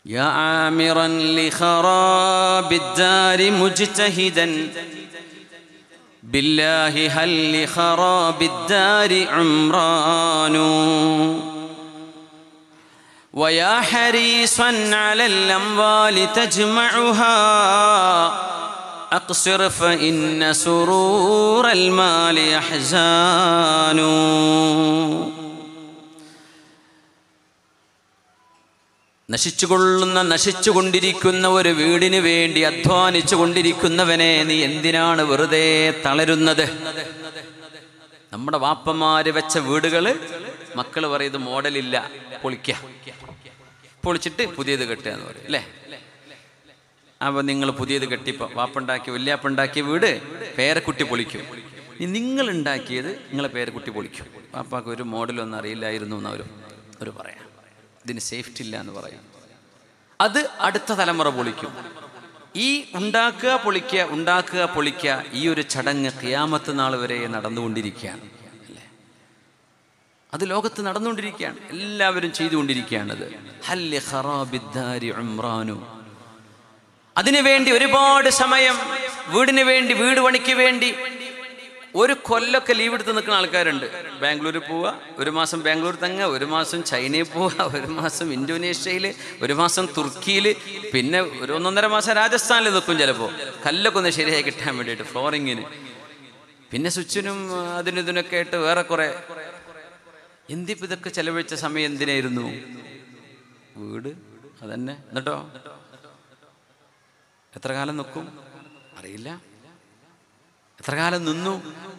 യാ ആമിറൻ ലിഖറാബിദ്ദാരി മുജ്തഹിദൻ ബില്ലാഹി ഹൽ ലിഖറാബിദ്ദാരി ഉംറാനു വയാ ഹരീസൻ അലൽ അംവാലി തജ്മഉഹാ അഖ്സിർ ഫഇന്ന സുറൂറൽ മാലി അഹ്സാനു. നശിച്ചുകൊണ്ടിരിക്കുന്ന ഒരു വീടിന് വേണ്ടി അധ്വാനിച്ചു കൊണ്ടിരിക്കുന്നവനെ നീ എന്തിനാണ് വെറുതെ തളരുന്നത്? നമ്മുടെ വാപ്പമാര് വെച്ച വീടുകള് മക്കള് പറയുന്നത് മോഡലില്ല, പൊളിച്ചിട്ട് പുതിയത് കെട്ടുക എന്ന് പറയും അല്ലേ? അപ്പൊ നിങ്ങൾ പുതിയത് കെട്ടിപ്പോ വാപ്പുണ്ടാക്കിയ വല്യാപ്പുണ്ടാക്കിയ വീട് പേരക്കുട്ടി പൊളിക്കും. നിങ്ങൾ ഉണ്ടാക്കിയത് നിങ്ങളെ പേരക്കുട്ടി പൊളിക്കും. വാപ്പാക്ക് ഒരു മോഡലൊന്നും അറിയില്ലായിരുന്നു എന്ന് അവർ പറയാം. ഇതിന് സേഫ്റ്റി ഇല്ല എന്ന് പറയാം. അത് അടുത്ത തലമുറ പൊളിക്കും. ഈ ഉണ്ടാക്കുക പൊളിക്കുക ഈ ഒരു ചടങ്ങ് ഖിയാമത്ത് നാൾ വരെ നടന്നുകൊണ്ടിരിക്കുകയാണ് അല്ലേ? അത് ലോകത്ത് നടന്നുകൊണ്ടിരിക്കുകയാണ്, എല്ലാവരും ചെയ്തുകൊണ്ടിരിക്കുകയാണത്. ഹല്ലി ഖറാബിദ്ദാരി ഉംറാനു. അതിനുവേണ്ടി ഒരുപാട് സമയം വീടിന് വേണ്ടി, വീട് പണിക്ക് വേണ്ടി ഒരു കൊല്ലൊക്കെ ലീവ് എടുത്ത് നിൽക്കുന്ന ആൾക്കാരുണ്ട്. ബാംഗ്ലൂർ പോവുക, ഒരു മാസം ബാംഗ്ലൂർ തങ്ങുക, ഒരു മാസം ചൈനയിൽ പോവുക, ഒരു മാസം ഇന്തോനേഷ്യയിൽ, ഒരു മാസം തുർക്കിയിൽ, പിന്നെ ഒരു 1.5 മാസം രാജസ്ഥാനിൽ നിൽക്കും. ചിലപ്പോൾ കല്ലൊക്കെ ഒന്ന് ശരിയായി കിട്ടാൻ വേണ്ടിയിട്ട് ഫ്ലോറിങ്ങിന്, പിന്നെ സ്വിച്ചിനും അതിനും ഇതിനൊക്കെ ആയിട്ട് വേറെ കുറെ. എന്തിപ്പോൾ ഇതൊക്കെ ചെലവഴിച്ച സമയം എന്തിനായിരുന്നു? വീട് അതന്നെ. എന്നിട്ടോ എത്ര കാലം നിൽക്കും അറിയില്ല. എത്ര കാലം നിന്നു,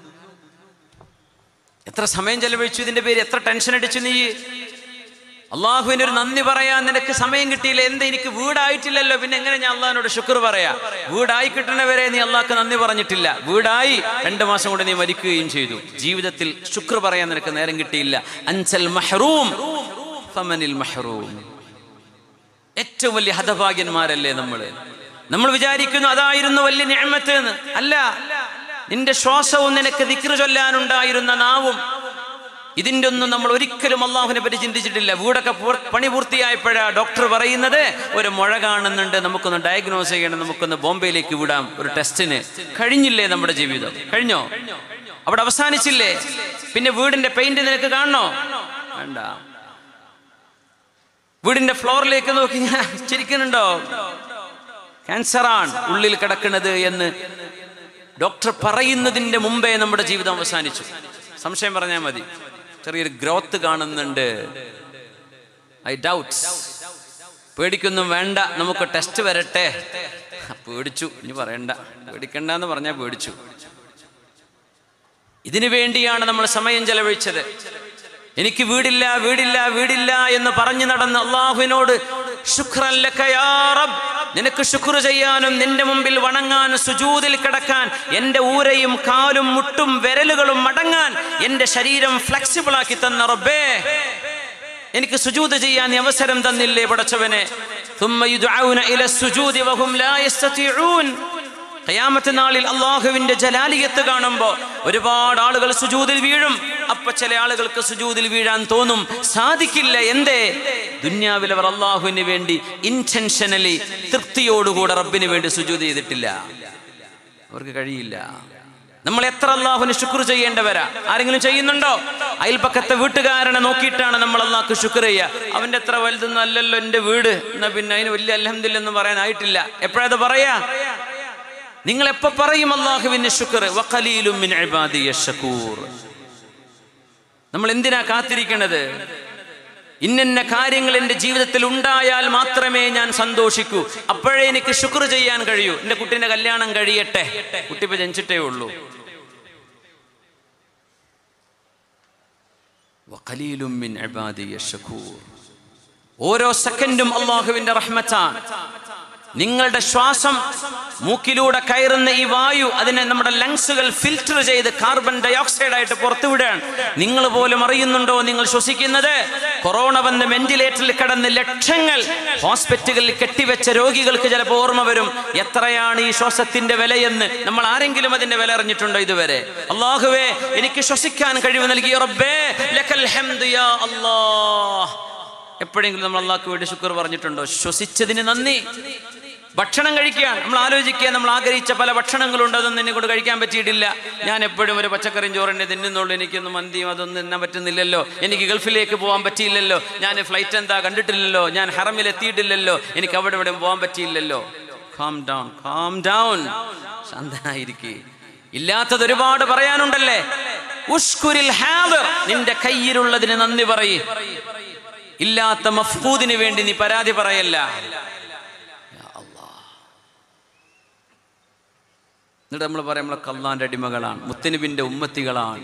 എത്ര സമയം ചെലവഴിച്ചു, ഇതിന്റെ പേര് എത്ര ടെൻഷൻ അടിച്ചു. നീ അള്ളാഹുവിനൊരു നന്ദി പറയാൻ നിനക്ക് സമയം കിട്ടിയില്ല. എന്താ, എനിക്ക് വീടായിട്ടില്ലല്ലോ, പിന്നെ എങ്ങനെ ഞാൻ അള്ളാഹിനോട് ശുക്ർ പറയാ? വീടായി കിട്ടണവരെ നീ അള്ളാഹ്ക്ക് നന്ദി പറഞ്ഞിട്ടില്ല. വീടായി 2 മാസം കൊണ്ട് നീ മരിക്കുകയും ചെയ്തു. ജീവിതത്തിൽ ശുക്ർ പറയാൻ നിനക്ക് നേരം കിട്ടിയില്ല. അൻസൽ മഹ്റൂം ഫമനിൽ മഹ്റൂം. ഏറ്റവും വലിയ ഹതഭാഗ്യന്മാരല്ലേ നമ്മൾ വിചാരിക്കുന്നു അതായിരുന്നു വലിയ നിഅമത്ത് എന്ന്. അല്ല, നിന്റെ ശ്വാസവും നിനക്ക് ദിക്ർ ചൊല്ലാനുണ്ടായിരുന്ന നാവും, ഇതിൻ്റെ ഒന്നും നമ്മൾ ഒരിക്കലും അള്ളാഹുവിനെ പറ്റി ചിന്തിച്ചിട്ടില്ല. വീടൊക്കെ പണി പൂർത്തിയായപ്പോഴാണ് ഡോക്ടർ പറയുന്നത് ഒരു മുഴ കാണുന്നുണ്ട്, നമുക്കൊന്ന് ഡയഗ്നോസ് ചെയ്യണം, നമുക്കൊന്ന് ബോംബെയിലേക്ക് വിടാം ഒരു ടെസ്റ്റിന്. കഴിഞ്ഞില്ലേ നമ്മുടെ ജീവിതം? കഴിഞ്ഞോ? അവിടെ അവസാനിച്ചില്ലേ? പിന്നെ വീടിന്റെ പെയിന്റ് നിനക്ക് കാണണോ? വേണ്ട. വീടിന്റെ ഫ്ലോറിലേക്ക് നോക്കി ചിരിക്കുന്നുണ്ടോ? ക്യാൻസറാണ് ഉള്ളിൽ കിടക്കുന്നത് എന്ന് ഡോക്ടർ പറയുന്നതിന്റെ മുമ്പേ നമ്മുടെ ജീവിതം അവസാനിച്ചു. സംശയം പറഞ്ഞാൽ മതി, ചെറിയൊരു ഗ്രോത്ത് കാണുന്നുണ്ട്, ഐ ഡൗട്ട്സ്. പേടിക്കൊന്നും വേണ്ട, നമുക്ക് ടെസ്റ്റ് വരട്ടെ. പേടിച്ചു, ഇനി പറയണ്ട, പേടിക്കണ്ടെന്ന് പറഞ്ഞാൽ പേടിച്ചു. ഇതിനു വേണ്ടിയാണ് നമ്മൾ സമയം ചെലവഴിച്ചത്. എനിക്ക് വീടില്ല എന്ന് പറഞ്ഞു നടന്ന് അള്ളാഹുവിനോട് ശുക്രൻ ലക യാ റബ്ബ്, നിനക്ക് ശുക്ർ ചെയ്യാനും നിന്റെ മുമ്പിൽ വണങ്ങാനും സുജൂദിൽ കിടക്കാൻ, എൻ്റെ ഊരയും കാലും മുട്ടും വിരലുകളും മടങ്ങാൻ എൻ്റെ ശരീരം ഫ്ലെക്സിബിൾ ആക്കി തന്ന റബ്ബേ, എനിക്ക് സുജൂദ് ചെയ്യാൻ നീ അവസരം തന്നില്ലേ പടച്ചവനെ. ثم يدعون الى السجود وهم لا يستطيعون. ഖിയാമത്ത് നാളിൽ അള്ളാഹുവിന്റെ ജലാലിയത്ത് കാണുമ്പോൾ ഒരുപാട് ആളുകൾ സുജൂദിൽ വീഴും. അപ്പൊ ചില ആളുകൾക്ക് സുജൂദിൽ വീഴാൻ തോന്നും, സാധിക്കില്ല. എന്തേ? ദുന്യാവിൽ അവർ അള്ളാഹുവിന് വേണ്ടി ഇന്റൻഷനലി തൃപ്തിയോടുകൂടെ റബ്ബിന് വേണ്ടി സുജൂദ് ചെയ്തിട്ടില്ല. അവർക്ക് കഴിയില്ല. നമ്മൾ എത്ര അള്ളാഹുവിന് ശുക്ർ ചെയ്യേണ്ടവരാ? ആരെങ്കിലും ചെയ്യുന്നുണ്ടോ? അയൽപക്കത്തെ വീട്ടുകാരനെ നോക്കിയിട്ടാണ് നമ്മൾ അള്ളാഹ്ക്ക് ശുക്ർ ചെയ്യുക. അവന്റെ എത്ര വലുതൊന്നും അല്ലല്ലോ എൻ്റെ വീട്, എന്നാ പിന്നെ അതിന് വലിയ അൽഹംദുലില്ലാഹ് എന്ന് പറയാനായിട്ടില്ല. എപ്പോഴത് പറയാ? നിങ്ങൾ എപ്പോ പറയും അല്ലാഹുവിന് ശുക്ർ? വഖലീലും മിൻ ഇബാദിയ ശകൂർ. നമ്മൾ എന്തിനാ കാത്തിരിക്കണത്? ഇന്ന കാര്യങ്ങൾ എൻ്റെ ജീവിതത്തിൽ ഉണ്ടായാൽ മാത്രമേ ഞാൻ സന്തോഷിക്കൂ, അപ്പോഴേ എനിക്ക് ശുക്ർ ചെയ്യാൻ കഴിയൂ. എൻ്റെ കുട്ടീൻ്റെ കല്യാണം കഴിയട്ടെ, കുട്ടി ഇപ്പൊ ജനിച്ചിട്ടേ ഉള്ളൂ. വഖലീലും മിൻ ഇബാദിയ ശകൂർ. ഓരോ സെക്കൻഡും അല്ലാഹുവിന്റെ റഹ്മത്താണ്. നിങ്ങളുടെ ശ്വാസം മൂക്കിലൂടെ കയറുന്ന ഈ വായു, അതിനെ നമ്മുടെ ലങ്സുകൾ ഫിൽറ്റർ ചെയ്ത് കാർബൺ ഡയോക്സൈഡ് ആയിട്ട് പുറത്തുവിടുകയാണ്. നിങ്ങൾ പോലും അറിയുന്നുണ്ടോ നിങ്ങൾ ശ്വസിക്കുന്നത്? കൊറോണ വന്ന് വെന്റിലേറ്ററിൽ കിടന്ന് ലക്ഷങ്ങൾ ഹോസ്പിറ്റലുകളിൽ കെട്ടിവെച്ച രോഗികൾക്ക് ചിലപ്പോൾ ഓർമ്മ വരും എത്രയാണ് ഈ ശ്വാസത്തിന്റെ വിലയെന്ന്. നമ്മൾ ആരെങ്കിലും അതിന്റെ വില അറിഞ്ഞിട്ടുണ്ടോ ഇതുവരെ? അല്ലാഹുവേ, എനിക്ക് ശ്വസിക്കാൻ കഴിവ് നൽകിയ റബ്ബേ, ലക്കൽ ഹംദു യാ അല്ലാഹ്. എപ്പോഴെങ്കിലും നമ്മൾ അള്ളാഹ്ക്ക് വേണ്ടി ശുക്ർ പറഞ്ഞിട്ടുണ്ടോ? ശ്വസിച്ചതിന് നന്ദി. ഭക്ഷണം കഴിക്കാൻ നമ്മൾ ആലോചിക്കുക, നമ്മൾ ആഗ്രഹിച്ച പല ഭക്ഷണങ്ങളുണ്ട്, അതൊന്നും എന്നെ കൊണ്ട് കഴിക്കാൻ പറ്റിയിട്ടില്ല. ഞാൻ എപ്പോഴും ഒരു പച്ചക്കറിയും ചോറിനെ തിന്നുന്നുള്ളൂ, എനിക്കൊന്നും മന്തിയും അതൊന്നും തിന്നാൻ പറ്റുന്നില്ലല്ലോ, എനിക്ക് ഗൾഫിലേക്ക് പോകാൻ പറ്റിയില്ലല്ലോ, ഞാൻ ഫ്ലൈറ്റ് എന്താ കണ്ടിട്ടില്ലല്ലോ, ഞാൻ ഹറമിൽ എത്തിയിട്ടില്ലല്ലോ, എനിക്ക് അവിടെ ഇവിടെ പോകാൻ പറ്റിയില്ലല്ലോ. കാം ഡൗൺ, കാം ഡൗൺ, ശാന്തനായിരിക്കുക. ഇല്ലാത്തത് ഒരുപാട് പറയാനുണ്ടല്ലേ. ഉഷ്കുരിൽ ഹാദിർ, നിന്റെ കയ്യിലുള്ളതിന് നന്ദി പറയ്. ഇല്ലാത്ത മഫ്കൂദിന് വേണ്ടി നീ പരാതി പറയല്ല. എന്നിട്ട് നമ്മൾ പറയാം നമ്മളെ അല്ലാഹുവിന്റെ അടിമകളാണ്, മുത്തനബിന്റെ ഉമ്മത്തികളാണ്.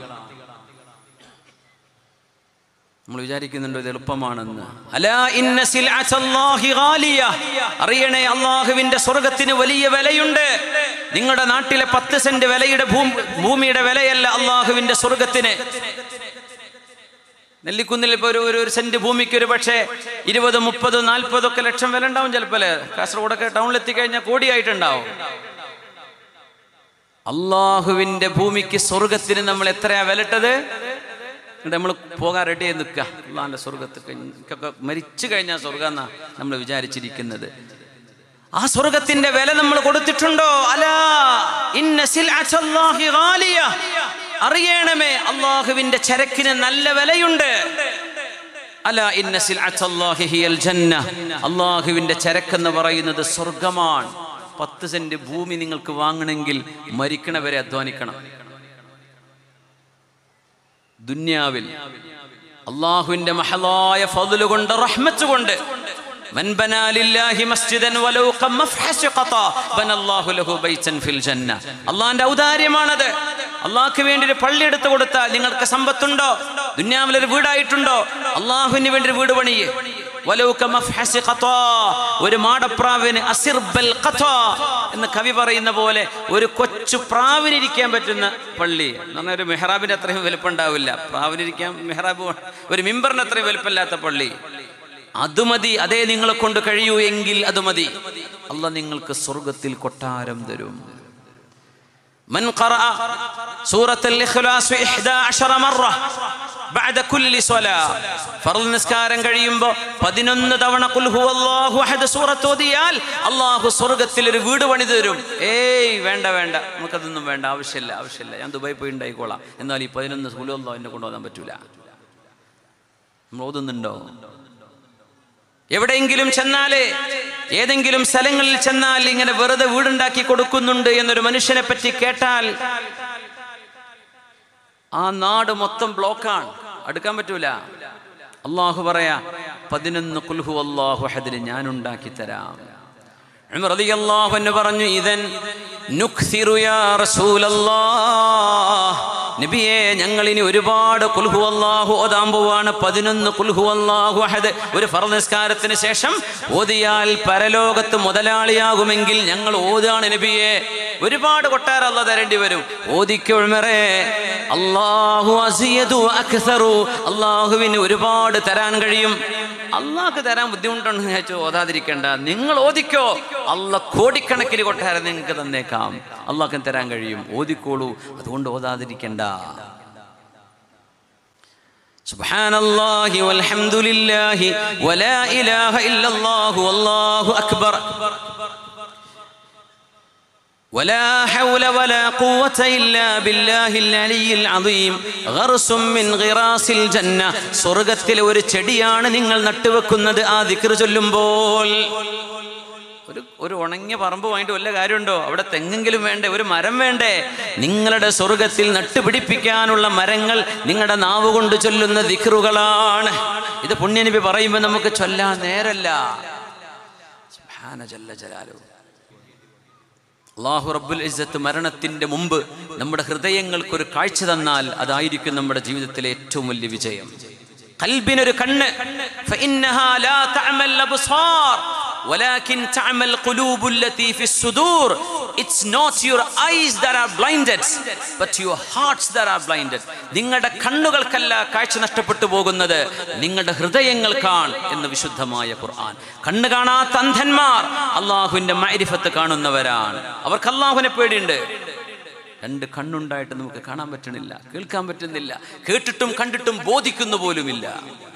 നമ്മൾ വിചാരിക്കുന്നുണ്ടോ ഇത് എളുപ്പമാണെന്ന്? അലാ ഇന്ന സിൽഅത്തല്ലാഹി ഗാലിയ, അറിയണേ അല്ലാഹുവിന്റെ സ്വർഗ്ഗത്തിന് വലിയ വിലയുണ്ട്. നിങ്ങളുടെ നാട്ടിലെ 10 സെന്റ് വിലയുടെ ഭൂമിയുടെ വിലയല്ല അല്ലാഹുവിന്റെ സ്വർഗ്ഗത്തിന്. നെല്ലിക്കുന്നിൽ ഇപ്പൊ ഒരു സെന്റ് ഭൂമിക്ക് ഒരു പക്ഷേ 20, 30, 40 ഒക്കെ ലക്ഷം വില ഉണ്ടാവും ചിലപ്പോൾ. കാസർഗോഡൊക്കെ ടൗണിൽ എത്തിക്കഴിഞ്ഞാൽ കോടിയായിട്ടുണ്ടാവും. അള്ളാഹുവിന്റെ ഭൂമിക്ക് സ്വർഗത്തിന് നമ്മൾ എത്രയാ വിലട്ടത്? നമ്മൾ പോകാൻ റെഡി ആയി നിൽക്കുക. അള്ളാഹിന്റെ സ്വർഗത്തൊക്കെ മരിച്ചു കഴിഞ്ഞാൽ സ്വർഗം എന്നാ നമ്മൾ വിചാരിച്ചിരിക്കുന്നത്. ആ സ്വർഗത്തിന്റെ വില നമ്മൾ കൊടുത്തിട്ടുണ്ടോ? അലാ ഇന്ന സിൽഅത്തല്ലാഹി ഗാലിയ, അറിയണമേ അള്ളാഹുവിന്റെ ചരക്കിന് നല്ല വിലയുണ്ട്. അലാ ഇന്ന സിൽഅത്തല്ലാഹി ഹിയൽ ജന്ന, അള്ളാഹുവിന്റെ ചരക്കെന്ന് പറയുന്നത് സ്വർഗമാണ്. 10 സെന്റ് ഭൂമി നിങ്ങൾക്ക് വാങ്ങണമെങ്കിൽ മരിക്കണവരെ അധ്വാനിക്കണം. ദുന്യാവിൽ അള്ളാഹുവിന്റെ മഹലായ ഫദ്ല് കൊണ്ട്, റഹ്മത്ത് കൊണ്ട്, മൻ ബനാ ലില്ലാഹി മസ്ജിദൻ വലൗ ഖമഫ്ഹസ് ഖതാ ബനല്ലാഹു ലഹു ബൈതൻ ഫിൽ ജന്ന. അള്ളാഹിന്റെ ഔദാര്യമാണത്. അള്ളാഹ്ക്ക് വേണ്ടി ഒരു പള്ളി എടുത്തു കൊടുത്താൽ, നിങ്ങൾക്ക് സമ്പത്തുണ്ടോ, ദുന്യാവിലൊരു വീടായിട്ടുണ്ടോ, അള്ളാഹുവിന് വേണ്ടി ഒരു വീട് പണിയേ. വലൗ ഖമഫ്ഹസ് ഖതാ, ഒരു മാടപ്രാവിന് അസിർബൽ ഖതാ എന്ന് കവി പറയുന്ന പോലെ ഒരു കൊച്ചു പ്രാവിനിരിക്കാൻ പറ്റുന്ന പള്ളി എന്ന് പറഞ്ഞാൽ ഒരു മെഹ്റാബിന്റെ അത്രയും വലുപ്പം ഉണ്ടാവില്ല. പ്രാവിനിരിക്കാൻ മെഹ്റാബ്, ഒരു മിമ്പറിന്റെ അത്രയും വലുപ്പമില്ലാത്ത പള്ളി, അത് മതി. അതേ നിങ്ങളെ കൊണ്ട് കഴിയൂ എങ്കിൽ അത് മതി. അല്ലാഹ് നിങ്ങൾക്ക് സ്വർഗത്തിൽ കൊട്ടാരം തരും. മൻ ഖറഅ സൂറത്തുൽ ഇഖ്ലാസ് 11 മറ ബഅദ കുല്ലി സ്വലാ, ഫർള് നിസ്കാരം കഴിയുമ്പോൾ 11 തവണ ഖുൽ ഹുവല്ലാഹു അഹദ് സൂറത്ത് ഓതിയാൽ അല്ലാഹു സ്വർഗ്ഗത്തിൽ ഒരു വീട് പണിതു തരും. ഏയ് വേണ്ട വേണ്ട, നമുക്കതൊന്നും വേണ്ട, ആവശ്യമില്ല, ഞാൻ ദുബായി പോയി ഉണ്ടായിക്കോളാം. എന്നാൽ ഈ 11 ഖുൽ ഹുവല്ലാഹു എന്നെ കൊണ്ടുപോകാൻ പറ്റൂല. നമ്മൾ ഓതുന്നുണ്ടോ? എവിടെയെങ്കിലും ചെന്നാലേ, ഏതെങ്കിലും സ്ഥലങ്ങളിൽ ചെന്നാൽ ഇങ്ങനെ വെറുതെ വീടുണ്ടാക്കി കൊടുക്കുന്നുണ്ട് എന്നൊരു മനുഷ്യനെ പറ്റി കേട്ടാൽ ആ നാട് മൊത്തം ബ്ലോക്കാണ്, അടുക്കാൻ പറ്റൂല. അള്ളാഹു പറയാ 11 ഖുൽ ഹുവല്ലാഹു അഹദിന് ഞാൻ ഉണ്ടാക്കി തരാം. ഉമർ റളിയല്ലാഹു അൻഹു പറഞ്ഞു, ഇദൻ നുക്സിറു യാ റസൂലല്ലാഹ്, നബിയേ ഞങ്ങൾ ഇനി ഒരുപാട് ഖുൽ ഹുവല്ലാഹു ഓതാൻ പോവാണ്. 11 ഖുൽ ഹുവല്ലാഹു അഹദ് ഒരു ഫർള് നിസ്കാരത്തിന് ശേഷം ഓതിയാൽ പരലോകത്ത് മുതലാളിയാകുമെങ്കിൽ ഞങ്ങൾ ഓതാണ് നബിയേ. ഒരുപാട് കൊട്ടാരം അല്ലാഹ് തരേണ്ടി വരും. ഓദിക്കോ ഉമറേ, അല്ലാഹു അസിയദു അക്സറു, അല്ലാഹുവിന് ഒരുപാട് തരാൻ കഴിയും. അള്ളാഹ്ക്ക് തരാൻ ബുദ്ധിമുട്ടുണ്ടെന്ന് വിചാരിച്ചു ഓതാതിരിക്കേണ്ട, നിങ്ങൾ ഓദിക്കോ, അള്ളാഹ് കോടിക്കണക്കിന് കൊട്ടാരം നിങ്ങൾക്ക് തന്നേക്കാം, അള്ളാഹ്ക്ക് തരാൻ കഴിയും, ഓദിക്കോളൂ, അതുകൊണ്ട് ഓതാതിരിക്കണ്ട. സുബ്ഹാനല്ലാഹി വൽഹംദുലില്ലാഹി വലാ ഇലാഹ ഇല്ലല്ലാഹു വല്ലാഹു അക്ബർ ولا حول ولا قوة إلا بالله العلي العظيم غرس من غراس الجنة. സ്വർഗ്ഗത്തിലെ ഒരു ചെടിയാണ് നിങ്ങൾ നട്ടുവെക്കുന്നത് ആ ദിക്ർ ചൊല്ലുമ്പോൾ. ഒരു ഉണങ്ങിയ പറമ്പ് വാങ്ങിയിട്ട് വല്ല കാര്യമുണ്ടോ? അവിടെ തെങ്ങെങ്കിലും വേണ്ടേ, ഒരു മരം വേണ്ടേ? നിങ്ങളുടെ സ്വർഗ്ഗത്തിൽ നട്ടുപിടിപ്പിക്കാനുള്ള മരങ്ങൾ നിങ്ങളുടെ നാവ് കൊണ്ട് ചൊല്ലുന്ന ദിക്റുകളാണ്. ഇത് പുണ്യനബി പറയുമ്പോൾ നമുക്ക് ചൊല്ലാൻ നേരല്ല. സുബ്ഹാന ജല്ല ജലാലുഹു. അല്ലാഹു റബ്ബുൽ ഇസ്സത്ത് മരണത്തിന്റെ മുമ്പ് നമ്മുടെ ഹൃദയങ്ങൾക്കൊരു കാഴ്ച തന്നാൽ അതായിരിക്കും നമ്മുടെ ജീവിതത്തിലെ ഏറ്റവും വലിയ വിജയം. ഖൽബിനൊരു കണ്ണ്, ഫഇന്നഹാ ലാ തഅമൽ Absar വലാകിൻ തഅമൽ ഖുലൂബുല്ലതി ഫിസ്സുദൂർ. It's not your eyes that are blinded but your hearts that are blinded. നിങ്ങളുടെ കണ്ണുകൾക്കല്ല കാഴ്ച നഷ്ടപ്പെട്ടു പോകുന്നത്, നിങ്ങളുടെ ഹൃദയങ്ങൾക്കാണ് എന്ന് വിശുദ്ധമായ ഖുർആൻ. കണ്ണ് കാണാത്ത അന്ധന്മാർ അല്ലാഹുവിന്റെ മഅരിഫത്ത് കാണുന്നവരാണ്. അവർക്ക് അല്ലാഹുവിനെ പേടിയുണ്ട്. 2 കണ്ണുണ്ടായിട്ട് നമുക്ക് കാണാൻ പറ്റണില്ല, കേൾക്കാൻ പറ്റുന്നില്ല, കേട്ടിട്ടും കണ്ടിട്ടും ബോധിക്കുന്നു പോലുമില്ല.